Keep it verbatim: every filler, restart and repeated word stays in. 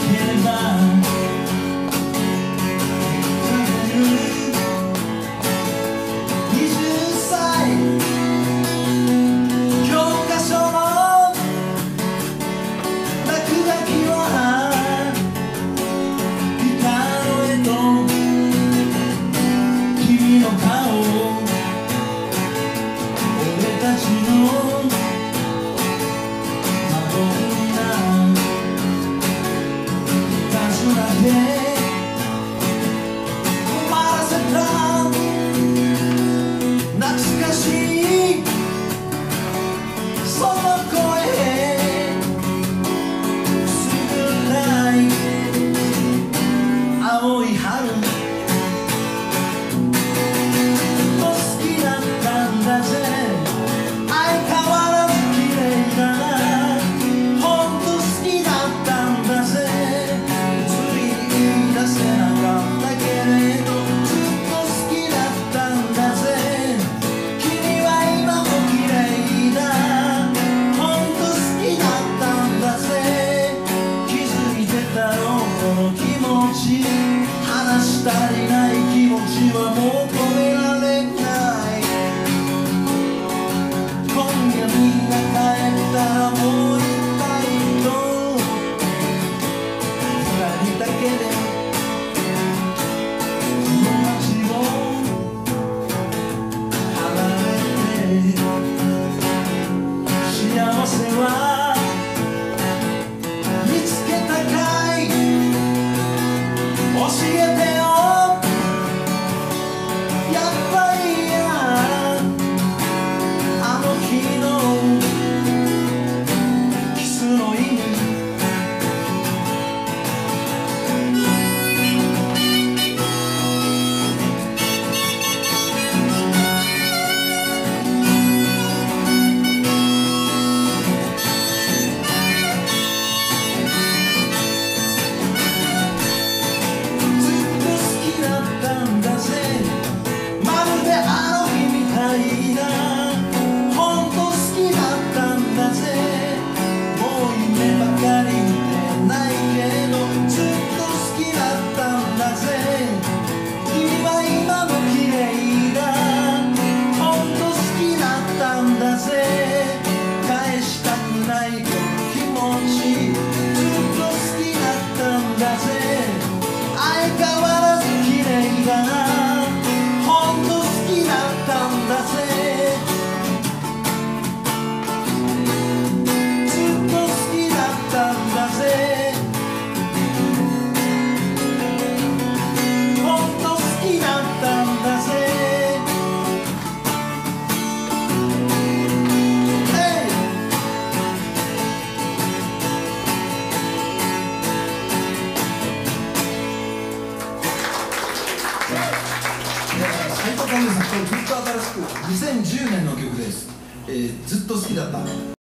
ればにじゅっさい教科書の落書きはギターの絵と君の顔俺たちの過言な場所だけ困らせた懐かしいその声薄暗い青い春話したりない気持ちはもう止められない今夜みんな帰ったらもう一回と二人だけでこの街を離れて幸せは見つけたかい教えてよやっぱりやあの日のキスの意味斉藤寛治さん、これずっと新しくにせんじゅうねんの曲です。えー、ずっと好きだった。